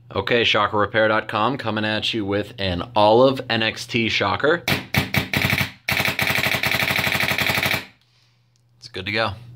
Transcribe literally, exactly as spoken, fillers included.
Okay, shocker repair dot com coming at you with an Olive N X T shocker. It's good to go.